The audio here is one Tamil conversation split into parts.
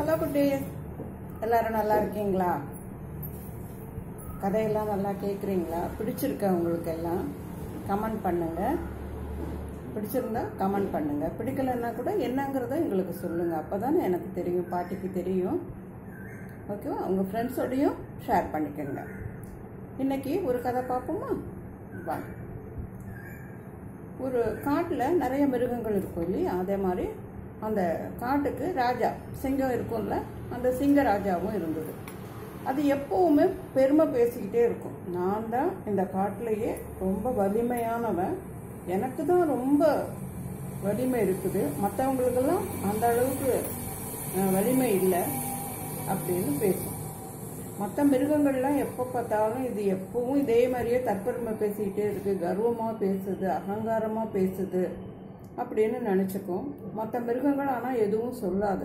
ஹலோ குட்டீஸ், எல்லாரும் நல்லா இருக்கீங்களா? கதையெல்லாம் நல்லா கேட்குறீங்களா? பிடிச்சிருக்கா உங்களுக்கு எல்லாம்? கமெண்ட் பண்ணுங்க. பிடிச்சிருந்தா கமெண்ட் பண்ணுங்க. பிடிக்கலன்னா கூட என்னங்கிறத எங்களுக்கு சொல்லுங்க. அப்போதானே எனக்கு தெரியும், பாட்டிக்கு தெரியும். ஓகேவா? உங்கள் ஃப்ரெண்ட்ஸோடையும் ஷேர் பண்ணிக்கோங்க. இன்னைக்கு ஒரு கதை பார்ப்போமா? வாங்க. ஒரு காட்டில் நிறைய மிருகங்கள் இருக்கும் இல்லையா? அதே மாதிரி அந்த காட்டுக்கு ராஜா சிங்கம் இருக்கும்ல, அந்த சிங்க ராஜாவும் இருந்தது. அது எப்பவுமே பெருமை பேசிக்கிட்டே இருக்கும். நான் தான் இந்த காட்டிலேயே ரொம்ப வலிமையானவன், எனக்கு தான் ரொம்ப வலிமை இருக்குது, மற்றவங்களுக்கெல்லாம் அந்த அளவுக்கு வலிமை இல்லை அப்படின்னு பேசும். மற்ற மிருகங்கள்லாம் எப்போ பார்த்தாலும் இது எப்பவும் இதே மாதிரியே தற்பெருமை பேசிக்கிட்டே இருக்கு, கர்வமாக பேசுது, அகங்காரமாக பேசுது அப்படின்னு நினச்சிக்கும். மற்ற மிருகங்கள் ஆனால் எதுவும் சொல்லாது.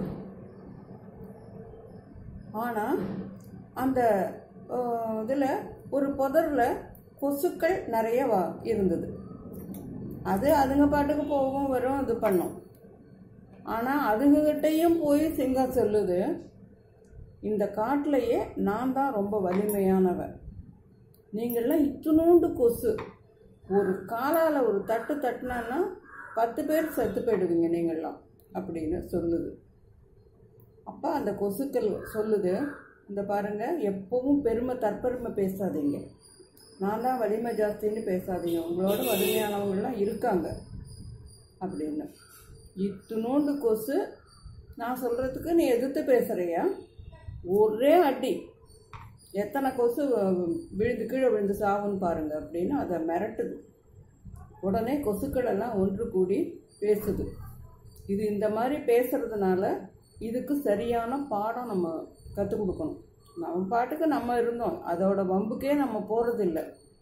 ஆனால் அந்த இதில் ஒரு புதரில் கொசுக்கள் நிறைய இருந்தது. அதுங்க பாட்டுக்கு போகும் வரும், இது பண்ணும். ஆனால் அதுங்ககிட்டையும் போய் சிங்கம் சொல்லுது, இந்த காட்டிலையே நான் தான் ரொம்ப வலிமையானவன், நீங்கள்லாம் இத்தினூண்டு கொசு, ஒரு காலால் ஒரு தட்டு தட்டினா 10 பேர் செத்து போயிடுவீங்க நீங்கள்லாம் அப்படின்னு சொல்லுது. அப்போ அந்த கொசுக்கள் சொல்லுது, இந்த பாருங்க, எப்பவும் தற்பெருமை பேசாதீங்க, நான் தான் வலிமை ஜாஸ்தின்னு பேசாதீங்க, உங்களோட வலிமையானவங்களாம் இருக்காங்க அப்படின்னு. இத்தினோண்டு கொசு, நான் சொல்கிறதுக்கு நீ எதிர்த்து பேசுகிறியா? ஒரே அடி எத்தனை கொசு கீழே விழுந்து சாவுன்னு பாருங்க அப்படின்னு அதை மிரட்டுது. உடனே கொசுக்கள் எல்லாம் ஒன்று கூடி பேசுது. இது இந்த மாதிரி பேசுறதுனால இதுக்கு சரியான பாடம் நம்ம கற்றுக் கொடுக்கணும். நம்ம பாட்டுக்கு நம்ம இருந்தோம், அதோட வம்புக்கே நம்ம போகிறதில்லை.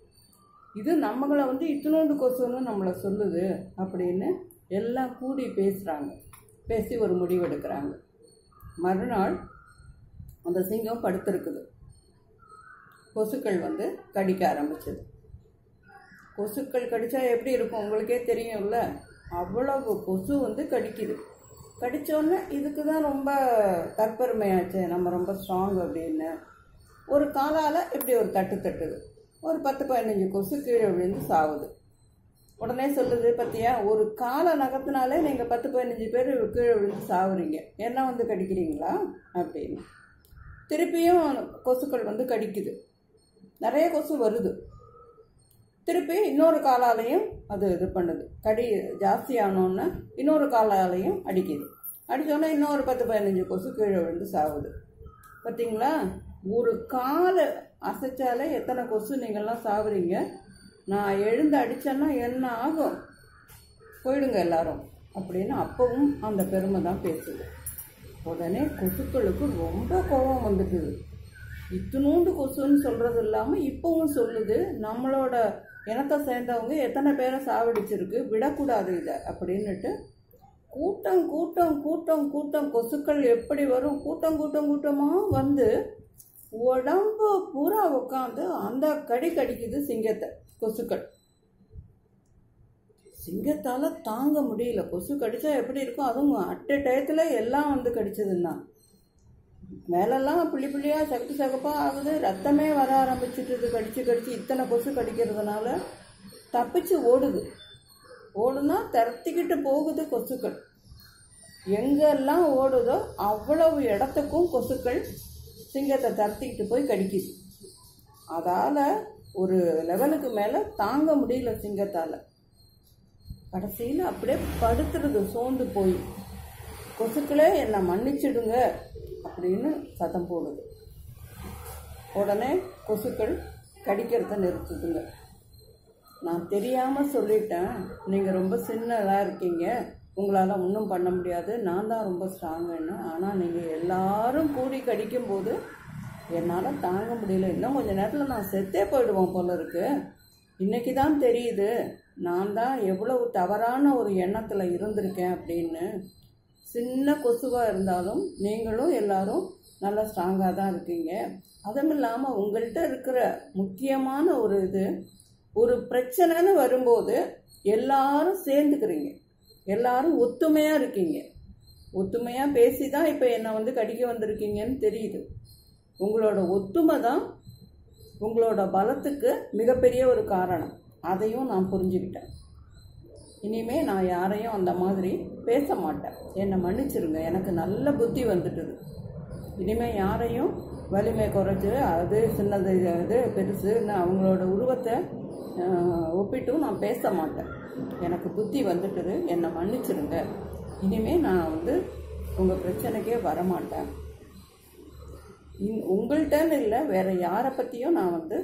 இது நம்மளை இத்தினோண்டு கொசுன்னு நம்மளை சொல்லுது அப்படின்னு எல்லாம் கூடி பேசுகிறாங்க. பேசி ஒரு முடிவெடுக்கிறாங்க. மறுநாள் அந்த சிங்கம் படுத்திருக்குது. கொசுக்கள் கடிக்க ஆரம்பிச்சது. கொசுக்கள் கடித்தா எப்படி இருக்கும் உங்களுக்கே தெரியும்ல. அவ்வளவு கொசு கடிக்குது. கடித்தோன்னே இதுக்கு தான் ரொம்ப தற்பெருமையாச்சு, நம்ம ரொம்ப ஸ்ட்ராங் அப்படின்னு ஒரு காலால் இப்படி ஒரு தட்டு தட்டுது. ஒரு 10-15 கொசு கீழே விழுந்து சாவுது. உடனே சொல்லுது, பற்றியா, ஒரு காலை நகர்த்தினாலே நீங்கள் 10-15 பேர் கீழே விழுந்து சாவுறீங்க, என்ன கடிக்கிறீங்களா அப்படின்னு. திருப்பியும் கொசுக்கள் கடிக்குது. நிறைய கொசு வருது. திருப்பி இன்னொரு காலாலையும் அது இது பண்ணுது. கடி ஜாஸ்தியானோன்னு இன்னொரு காலாலையும் அடிக்குது. அடித்தோன்னே இன்னொரு 10-15 கொசு கீழே விழுந்து சாவுது. பார்த்தீங்களா? ஒரு காலை அசைச்சாலே எத்தனை கொசு நீங்கள்லாம் சாவுறீங்க. நான் எழுந்து அடித்தேன்னா என்ன ஆகும்? போயிடுங்க எல்லாரும் அப்படின்னு அப்பவும் அந்த பெருமை தான் பேசுது. உடனே கொசுக்களுக்கு ரொம்ப கோபம் வந்துட்டுது. இத்தினூண்டு கொசுன்னு சொல்கிறது இல்லாமல் இப்பவும் சொல்லுது, நம்மளோட இனத்தை சேர்ந்தவங்க எத்தனை பேரை சாவடிச்சிருக்கு, விடக்கூடாது இதை அப்படின்னுட்டு கூட்டம் கூட்டம் கூட்டம் கூட்டம் கொசுக்கள் எப்படி வரும், கூட்டம் கூட்டம் கூட்டமாக உடம்பு பூரா உட்காந்து அந்த கடிக்குது சிங்கத்தை. கொசுக்கள் சிங்கத்தால் தாங்க முடியல. கொசு கடிச்சா எப்படி இருக்கும், அதுவும் அட்ட டயத்தில் எல்லாம் கடிச்சதுன்னா மேலெல்லாம் புள்ளி புள்ளியாக சகப்பாக ஆகுது, ரத்தமே வர ஆரம்பிச்சுட்டுது. கடிச்சு இத்தனை கொசு கடிக்கிறதுனால தப்பிச்சு ஓடுனா திரத்திக்கிட்டு போகுது கொசுக்கள். எங்கெல்லாம் ஓடுதோ அவ்வளவு இடத்துக்கும் கொசுக்கள் சிங்கத்தை திரத்திக்கிட்டு போய் கடிக்குது. அதால் ஒரு லெவலுக்கு மேலே தாங்க முடியல சிங்கத்தால். கடைசியில் அப்படியே படுத்துறது சோர்ந்து போய், கொசுக்களே என்னை மன்னிச்சிடுங்க அப்படின்னு சத்தம் போடுது. உடனே கொசுக்கள் கடிக்கிறத நிறுத்துதுங்க. நான் தெரியாமல் சொல்லிட்டேன், நீங்கள் ரொம்ப சின்னதாக இருக்கீங்க, உங்களால் ஒன்றும் பண்ண முடியாது, நான் தான் ரொம்ப ஸ்ட்ராங்குன்னு. ஆனால் நீங்கள் எல்லாரும் கூடி கடிக்கும்போது என்னால் தாங்க முடியல, இன்னும் கொஞ்சம் நேரத்தில் நான் செத்தே போயிடுவோம் போல இருக்கு. இன்றைக்கி தான் தெரியுது நான் தான் எவ்வளவு தவறான ஒரு எண்ணத்தில் இருந்திருக்கேன் அப்படின்னு. சின்ன கொசுவாக இருந்தாலும் நீங்களும் எல்லாரும் நல்லா ஸ்ட்ராங்காக தான் இருக்கீங்க. அதுவும் இல்லாமல் உங்கள்கிட்ட இருக்கிற முக்கியமான ஒரு பிரச்சனைன்னு வரும்போது எல்லாரும் சேர்ந்துக்கிறீங்க, எல்லாரும் ஒத்துமையாக இருக்கீங்க. ஒத்துமையாக பேசி தான் இப்போ என்னை வந்து கடிக்க வந்திருக்கீங்கன்னு தெரியுது. உங்களோட ஒத்துமை தான் உங்களோட பலத்துக்கு மிகப்பெரிய ஒரு காரணம். அதையும் நான் புரிஞ்சுக்கிட்டேன். இனிமே நான் யாரையும் அந்த மாதிரி பேச மாட்டேன். என்னை மன்னிச்சிருங்க. எனக்கு நல்ல புத்தி வந்துட்டுது. இனிமேல் யாரையும் வலிமை குறைச்சி அது சின்னது இது பெருசுன்னு அவங்களோட உருவத்தை ஒப்பிட்டும் நான் பேச மாட்டேன். எனக்கு புத்தி வந்துட்டுது. என்னை மன்னிச்சிருங்க. இனிமேல் நான் வந்து உங்கள் பிரச்சனைக்கே வரமாட்டேன். உங்கள்கிட்டன்னு இல்லை, வேறு யாரை பற்றியும் நான் வந்து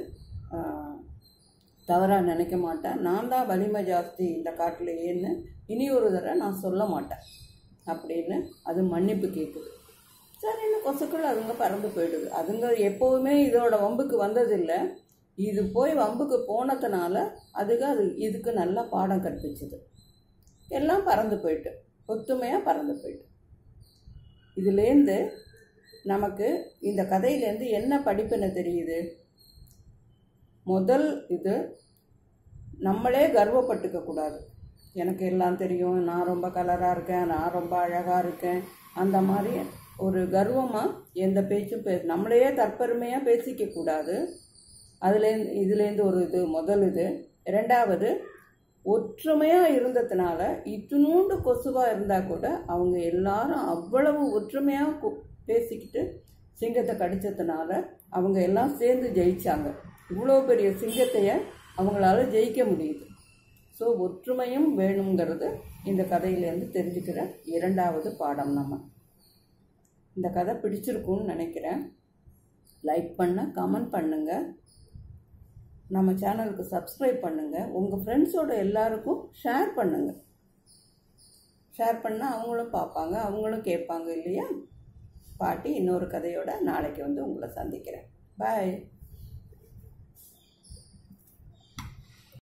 தவறாக நினைக்க மாட்டேன். நான் தான் வலிமை ஜாஸ்தி இந்த காட்டிலேயேன்னு இனி ஒரு தடவை நான் சொல்ல மாட்டேன் அப்படின்னு அது மன்னிப்பு கேட்குது. சரின்னு கொசுக்கள் அதுங்க பறந்து போயிடுது. அதுங்க எப்போவுமே இதோட வம்புக்கு வந்ததில்லை. இது போய் வம்புக்கு போனதுனால இதுக்கு நல்லா பாடம் கற்பிச்சுது. எல்லாம் பறந்து போயிட்டு ஒத்துமையாக பறந்து போயிட்டு. இதுலேருந்து நமக்கு இந்த கதையிலேருந்து என்ன படிப்புன்னு தெரியுது? முதல் இது, நம்மளே கர்வப்பட்டுக்க கூடாது. எனக்கு எல்லாம் தெரியும், நான் ரொம்ப கலராக இருக்கேன், நான் ரொம்ப அழகாக இருக்கேன், அந்த மாதிரி ஒரு கர்வமாக எந்த பேச்சும் நம்மளையே தற்பெருமையாக பேசிக்க கூடாது. இதுலேருந்து ஒரு இது முதல் இது. ரெண்டாவது, ஒற்றுமையாக இருந்ததுனால இத்தினூண்டு கொசுவாக இருந்தால் கூட அவங்க எல்லாரும் அவ்வளவு ஒற்றுமையாக பேசிக்கிட்டு சிங்கத்தை கடிச்சதுனால அவங்க எல்லாம் சேர்ந்து ஜெயிச்சாங்க. இவ்வளோ பெரிய சிங்கத்தைய அவங்களால ஜெயிக்க முடியுது. ஸோ ஒற்றுமையும் வேணுங்கிறது இந்த கதையிலேருந்து தெரிஞ்சுக்கிற இரண்டாவது பாடம். நம்ம இந்த கதை பிடிச்சிருக்குன்னு நினைக்கிறேன். லைக் பண்ண, கமெண்ட் பண்ணுங்கள், நம்ம சேனலுக்கு சப்ஸ்கிரைப் பண்ணுங்கள், உங்கள் ஃப்ரெண்ட்ஸோட எல்லாருக்கும் ஷேர் பண்ணுங்கள். ஷேர் பண்ணால் அவங்களும் பார்ப்பாங்க, அவங்களும் கேட்பாங்க இல்லையா? பாட்டி இன்னொரு கதையோட நாளைக்கு வந்து உங்களை சந்திக்கிறேன். பாய்.